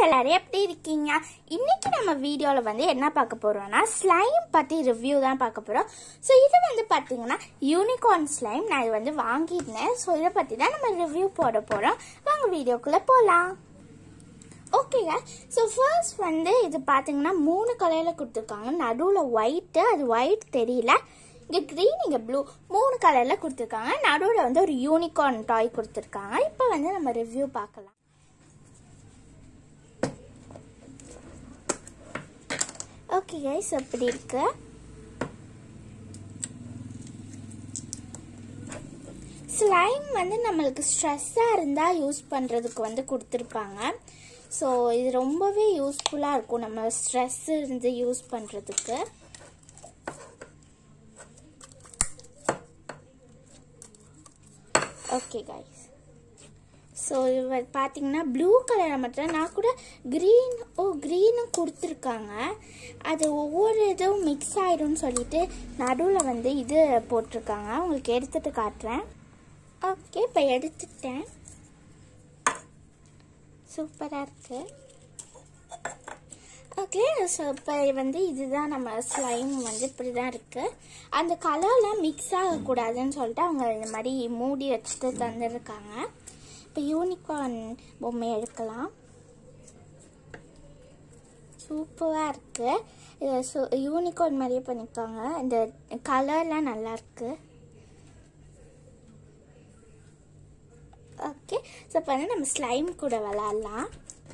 எல்லாரும் எப்படி இருக்கீங்க? இன்னைக்கு நம்ம வீடியோல வந்து என்ன பார்க்க போறோம்னா ஸ்லைம் பத்தி ரிவ்யூ தான் பார்க்க போறோம். ஸோ இது வந்து பாத்தீங்கன்னா யூனிகார்ன் ஸ்லைம். நான் இது வந்து வாங்கியிருந்தேன். ஸோ இதை பத்தி தான் நம்ம ரிவ்யூ போட போறோம். வாங்க வீடியோக்குள்ள போலாம். ஓகேங்க. ஸோ ஃபர்ஸ்ட் வந்து இது பார்த்தீங்கன்னா 3 கலரில் கொடுத்துருக்காங்க. நடுவில் ஒயிட்டு, அது ஒயிட் தெரியல, இங்கே க்ரீன், இங்கே ப்ளூ, 3 கலரில் கொடுத்துருக்காங்க. நடுவில் வந்து ஒரு யூனிகார்ன் டாய் கொடுத்துருக்காங்க. இப்போ வந்து நம்ம ரிவ்யூ பார்க்கலாம். ஓகே கைஸ், எப்படி இருக்கு? ஸ்லைம் வந்து நம்மளுக்கு ஸ்ட்ரெஸ்ஸாக இருந்தால் யூஸ் பண்ணுறதுக்கு வந்து கொடுத்துருப்பாங்க. ஸோ இது ரொம்பவே யூஸ்ஃபுல்லாக இருக்கும் நம்ம ஸ்ட்ரெஸ் இருந்து யூஸ் பண்ணுறதுக்கு. ஓகே கைஸ், ஸோ இது பார்த்தீங்கன்னா ப்ளூ கலரில் மட்டும், நான் கூட க்ரீனும் கொடுத்துருக்காங்க. அது ஒவ்வொரு இதுவும் மிக்ஸ் ஆகிடும்னு சொல்லிட்டு நடுவில் வந்து இது போட்டிருக்காங்க. உங்களுக்கு எடுத்துகிட்டு காட்டுறேன். ஓகே, இப்போ எடுத்துட்டேன். சூப்பராக இருக்குது. ஓகே, ஸோ இப்போ வந்து இதுதான் நம்ம ஸ்லைம் வந்து இப்படி தான் இருக்குது. அந்த கலர்லாம் மிக்ஸ் ஆகக்கூடாதுன்னு சொல்லிட்டு அவங்க இந்த மாதிரி மூடி வச்சுட்டு தந்துருக்காங்க. இப்போ யூனிகார்ன் பொம்மை எடுக்கலாம். சூப்பராக இருக்குது. யூனிகார்ன் மாதிரியே பண்ணியிருக்காங்க. இந்த கலர்லாம் நல்லாயிருக்கு. ஓகே, ஸோ இப்போ வந்து நம்ம ஸ்லைம் கூட விளாட்லாம்.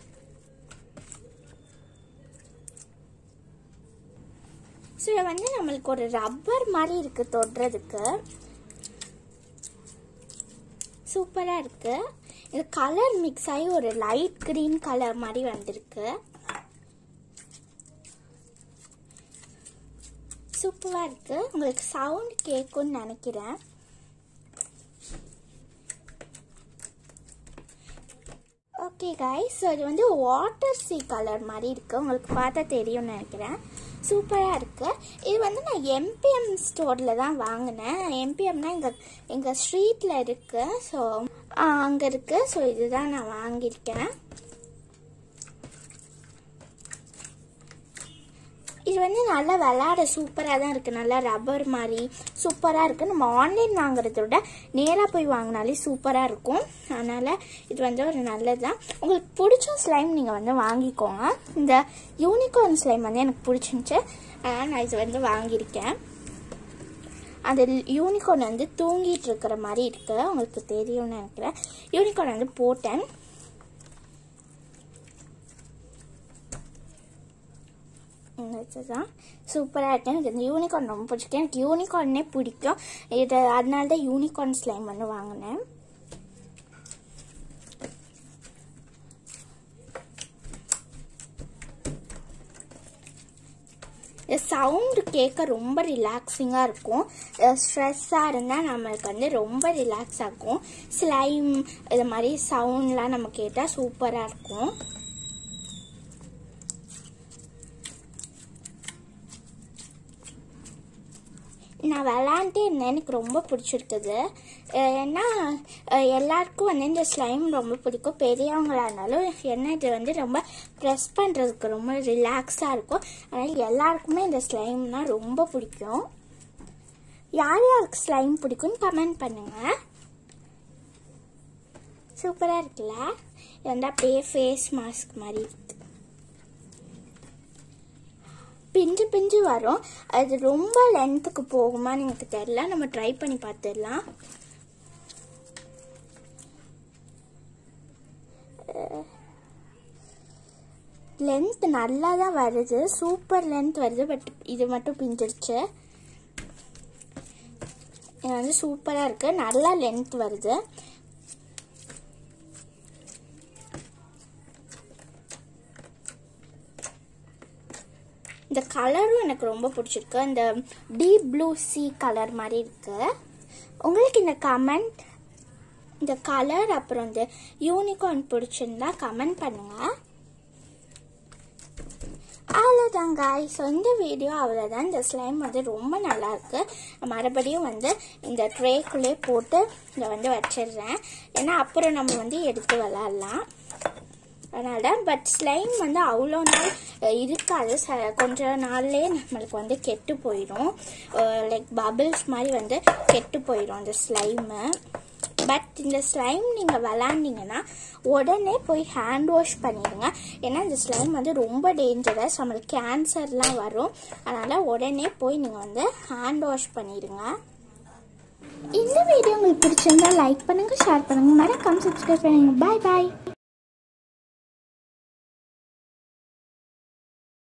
ஸோ இதை வந்து நம்மளுக்கு ஒரு ரப்பர் மாதிரி இருக்குது தொடுறதுக்கு. சூப்பராக இருக்குது. இது கலர் மிக்ஸ் ஆகி ஒரு லைட் க்ரீன் கலர் மாதிரி வந்திருக்கு. சூப்பராக இருக்குது. உங்களுக்கு சவுண்ட் கேட்கும்னு நினைக்கிறேன். ஓகே கைஸ், ஸோ இது வந்து வாட்டர் சீ கலர் மாதிரி இருக்குது. உங்களுக்கு பார்த்தா தெரியும்னு நினைக்கிறேன். சூப்பராக இருக்குது. இது வந்து நான் எம்பிஎம் ஸ்டோரில் தான் வாங்கினேன். எம்பிஎம்னா எங்கள் ஸ்ட்ரீட்டில் இருக்குது. ஸோ அங்கே இருக்குது. ஸோ இதுதான் நான் வாங்கியிருக்கேன். இது வந்து நல்லா விளாட சூப்பராக தான் இருக்குது. நல்லா ரப்பர் மாதிரி சூப்பராக இருக்குது. நம்ம ஆன்லைன் வாங்குறத விட நேராக போய் வாங்கினாலே சூப்பராக இருக்கும். அதனால் இது வந்து ஒரு நல்லது தான். உங்களுக்கு பிடிச்ச ஸ்லைம் நீங்கள் வந்து வாங்கிக்கோங்க. இந்த யூனிகார்ன் ஸ்லைம் வந்து எனக்கு பிடிச்சிருந்துச்சு. அதனால் நான் இது வந்து வாங்கியிருக்கேன். அந்த யூனிகார்ன் வந்து தூங்கிட்டு இருக்கிற மாதிரி இருக்குது. உங்களுக்கு தெரியும்னு நினைக்கிறேன். யூனிகார்ன் வந்து போட்டேன். தான் சூப்பராக இருக்கு. எனக்கு இந்த யூனிகார்ன் ரொம்ப பிடிச்சிருக்கு. எனக்கு யூனிகார்னே பிடிக்கும். இது அதனால தான் யூனிகார்ன் ஸ்லைம் வந்து வாங்கினேன். சவுண்டு கேட்க ரொம்ப ரிலாக்ஸிங்காக இருக்கும். ஸ்ட்ரெஸ்ஸாக இருந்தால் நம்மளுக்கு வந்து ரொம்ப ரிலாக்ஸ் ஆகும். ஸ்லைம் இது மாதிரி சவுண்ட்லாம் நம்ம கேட்டால் சூப்பராக இருக்கும். நான் விளாண்டே இருந்தேன். எனக்கு ரொம்ப பிடிச்சிருக்குது. ஏன்னா எல்லாருக்கும் வந்து இந்த ஸ்லைம் ரொம்ப பிடிக்கும். பெரியவங்களா இருந்தாலும் என்ன இது வந்து ரொம்ப ப்ரெஸ் பண்ணுறதுக்கு ரொம்ப ரிலாக்ஸாக இருக்கும். அதனால் எல்லாருக்குமே இந்த ஸ்லைம்னா ரொம்ப பிடிக்கும். யார் யாருக்கு ஸ்லைம் பிடிக்கும்னு கமெண்ட் பண்ணுங்கள். சூப்பராக இருக்குல்ல? இது வந்து அப்படியே ஃபேஸ் மாஸ்க் மாதிரி இருக்குது. பிஞ்சு பிஞ்சு வரும். அது ரொம்ப லென்த்துக்கு போகுமான்னு எனக்கு தெரியல. நம்ம ட்ரை பண்ணி பார்த்துடலாம். லென்த் நல்லா தான் வருது. சூப்பர் லென்த் வருது. பட் இது மட்டும் பிஞ்சிருச்சு. இது வந்து சூப்பராக இருக்குது. நல்லா லென்த் வருது. இந்த கலரும் எனக்கு ரொம்ப பிடிச்சிருக்கு. இந்த டீப் ப்ளூ சீ கலர் மாதிரி இருக்குது. உங்களுக்கு இந்த கலர் அப்புறம் இந்த யூனிகார்ன் பிடிச்சிருந்தா கமெண்ட் பண்ணுங்கள். அவ்வளோதான் guys. ஸோ இந்த வீடியோ அவ்வளோதான். இந்த ஸ்லைம் வந்து ரொம்ப நல்லாயிருக்கு. மறுபடியும் வந்து இந்த ட்ரேக்குள்ளே போட்டு இதை வந்து வச்சிடுறேன். ஏன்னா அப்புறம் நம்ம வந்து எடுத்து விளாட்லாம். அதனால பட் ஸ்லைம் வந்து அவ்வளோ நாள் இருக்காது, கொஞ்ச நாள்லேயே நம்மளுக்கு வந்து கெட்டு போயிடும், லைக் பபிள்ஸ் மாதிரி வந்து கெட்டு போயிடும் அந்த ஸ்லைமு. பட் இந்த ஸ்லைம் நீங்கள் விளாண்டிங்கன்னா உடனே போய் ஹேண்ட் வாஷ் பண்ணிடுங்க. ஏன்னா இந்த ஸ்லைம் வந்து ரொம்ப டேஞ்சரஸ், நம்மளுக்கு கேன்சர்லாம் வரும். அதனால் உடனே போய் நீங்கள் வந்து ஹேண்ட் வாஷ் பண்ணிடுங்க. இந்த வீடியோ உங்களுக்கு பிடிச்சிருந்தா லைக் பண்ணுங்கள், ஷேர் பண்ணுங்கள், மறக்காம சப்ஸ்கிரைப் பண்ணுங்கள். பாய் பாய்.